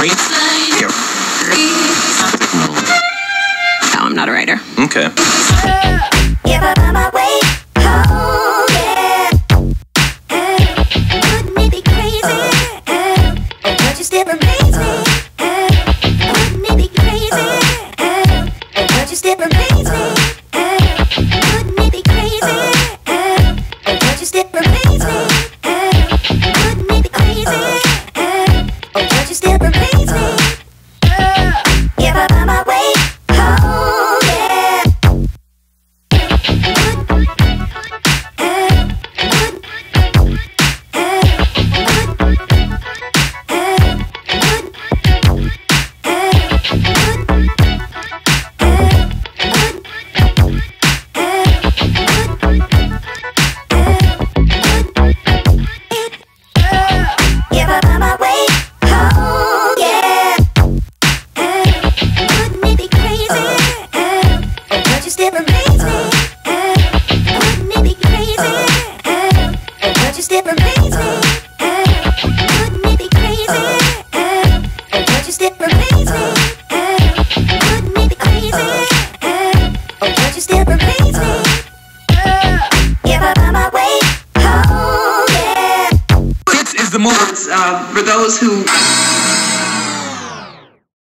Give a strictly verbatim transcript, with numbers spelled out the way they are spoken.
No, I'm not a writer. Okay. If I find my way home, yeah. Wouldn't it be crazy? Don't you still amaze me? Wouldn't it be crazy? Don't you still amaze me? Wouldn't it be crazy? Don't you still amaze me? Wouldn't it be crazy? Don't you still amaze me? If I find my way home, yeah. If I find my way home, yeah. Wouldn't it be crazy? Don't you still amaze me? Wouldn't it be crazy? Don't you still amaze me? Wouldn't it be crazy? Don't you still amaze me? Wouldn't it be crazy? Don't you still amaze me? If I find my way home, yeah. This is the move uh, for those who